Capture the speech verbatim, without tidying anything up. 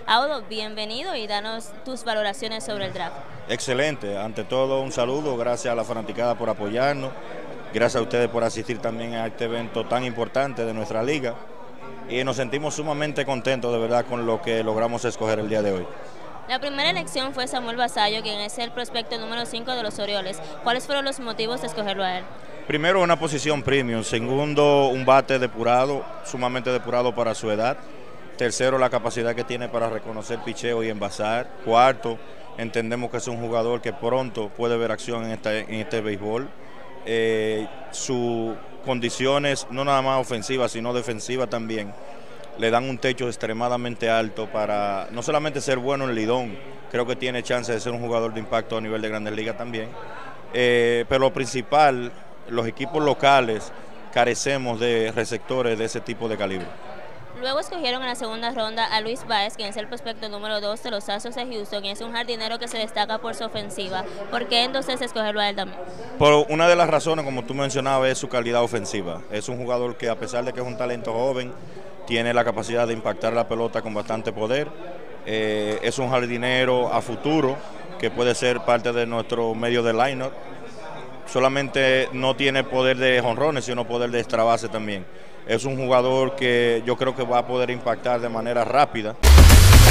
Audo, bienvenido y danos tus valoraciones sobre el draft. Excelente, ante todo un saludo, gracias a la fanaticada por apoyarnos, gracias a ustedes por asistir también a este evento tan importante de nuestra liga y nos sentimos sumamente contentos de verdad con lo que logramos escoger el día de hoy. La primera elección fue Samuel Basallo, quien es el prospecto número cinco de los Orioles. ¿Cuáles fueron los motivos de escogerlo a él? Primero, una posición premium. Segundo, un bate depurado, sumamente depurado para su edad. Tercero, la capacidad que tiene para reconocer picheo y envasar. Cuarto, entendemos que es un jugador que pronto puede ver acción en, esta, en este béisbol. Eh, sus condiciones, no nada más ofensivas, sino defensivas también, le dan un techo extremadamente alto para no solamente ser bueno en el lidón, creo que tiene chance de ser un jugador de impacto a nivel de Grandes Ligas también. Eh, pero lo principal, los equipos locales carecemos de receptores de ese tipo de calibre. Luego escogieron en la segunda ronda a Luis Báez, quien es el prospecto número dos de los Astros de Houston, y es un jardinero que se destaca por su ofensiva. ¿Por qué entonces escogerlo a él también? Por una de las razones, como tú mencionabas, es su calidad ofensiva. Es un jugador que, a pesar de que es un talento joven, tiene la capacidad de impactar la pelota con bastante poder. Eh, es un jardinero a futuro que puede ser parte de nuestro medio de line-up. Solamente no tiene poder de jonrones, sino poder de extra base también. Es un jugador que yo creo que va a poder impactar de manera rápida.